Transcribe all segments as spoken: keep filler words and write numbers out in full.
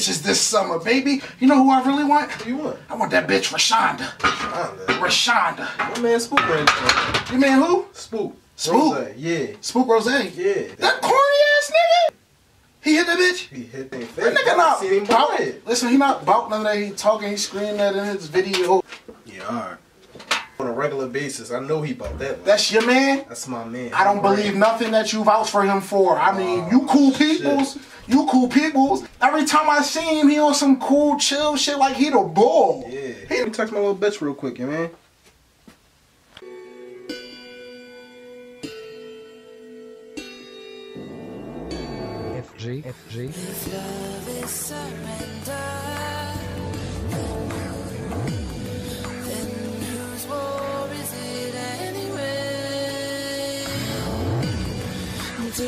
bitches this summer, baby. You know who I really want? Who you want? I want that bitch Rashonda. Rashonda. Rashonda. My man Spook right there. You man who? Spook. Spook? Rose. Yeah. Spook Rose? Yeah. That corny ass nigga? He hit that bitch? He hit that face. That nigga not seen him bout it. Listen, he not bout none of that. He talking, he screaming that in his video. Yeah, alright. On a regular basis, I know he bought that one. That's your man? That's my man. I don't believe nothing that you vouch for him for. I mean, you cool peoples. Shit. You cool peoples. Every time I see him, he on some cool, chill shit like he the bull. Yeah. Hey, let me text my little bitch real quick, yeah, man. F G, F G. If love is surrender, then whose war is it anyway? Do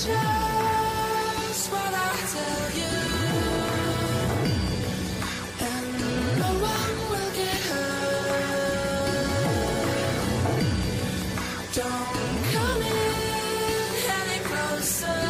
just what I tell you, and no one will get hurt. Don't come in any closer.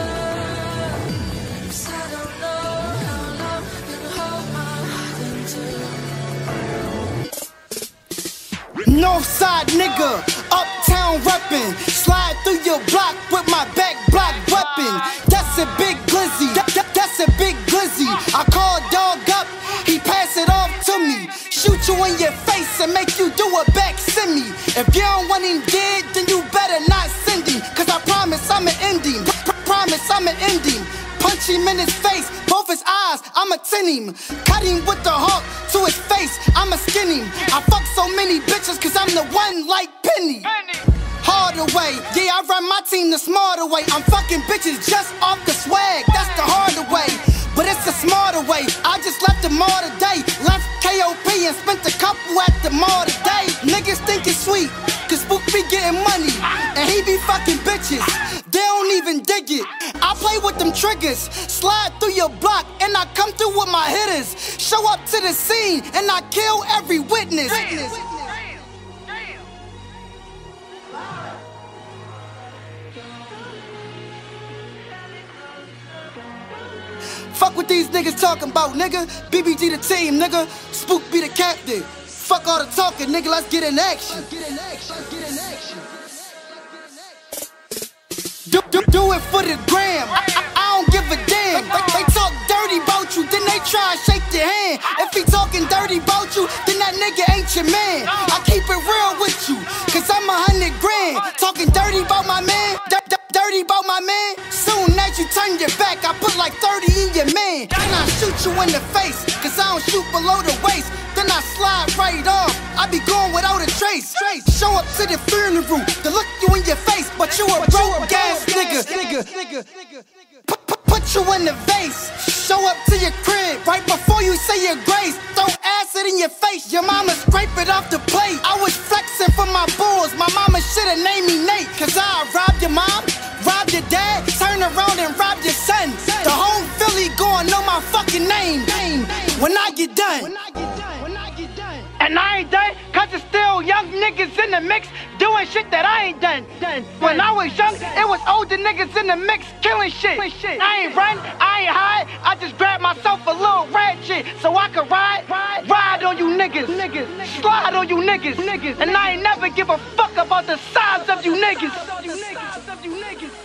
Northside nigga, uptown reppin', slide through your block with my back block weapon. That's a big glizzy, that, that, that's a big glizzy. I call dog up, he pass it off to me. Shoot you in your face and make you do a back send me. If you don't want him dead, then you better not send him. Cause I promise I'm an ending, P promise I'm an ending. Punch him in his face, both his eyes, I'ma tin him. Cut him with the hook to his face, I'ma skin him. I fuck so many bitches cause I'm the one like Penny. Harder way, yeah, I run my team the smarter way. I'm fucking bitches just off the swag, that's the harder way. But it's the smarter way, I just left the mall today. Left K O P and spent a couple at the mall today. Niggas think it's sweet, cause Spook be getting money, and he be fucking bitches. They don't even dig it. I play with them triggers, slide through your block, and I come through with my hitters. Show up to the scene, and I kill every witness. Fuck what these niggas talking about, nigga. B B G the team, nigga. Spook be the captain. Fuck all the talking, nigga. Let's get in action. Do, do, do it for the gram. I, I, I don't give a damn. They, they talk dirty about you, then they try and shake your hand. If he talking dirty about you, then that nigga ain't your man. I keep it real with you, cause I'm a hundred grand. Talking dirty about my man, d d dirty about my man. Soon as you turn your back, I put like thirty in your man. Then I shoot you in the face, cause I don't shoot below the waist. Then I slide right off, I be going without a trace. Show up to the funeral, to look you in your face, but you a broke ass nigga. Put, put, put you in the vase, show up to your crib, right before you say your grace. Throw acid in your face, your mama scrape it off the plate. I was flexing for my bulls, my mama shoulda named me Nate. Cause I robbed your mom, robbed your dad, turn around and rob your son. The whole Philly gon' know my fucking name when I get done. And I ain't done, cause there's still young niggas in the mix doing shit that I ain't done. When I was young, it was older niggas in the mix killing shit. I ain't run, I ain't hide, I just grabbed myself a little ratchet so I could ride, ride on you niggas, slide on you niggas, and I ain't never give a fuck about the size of you niggas.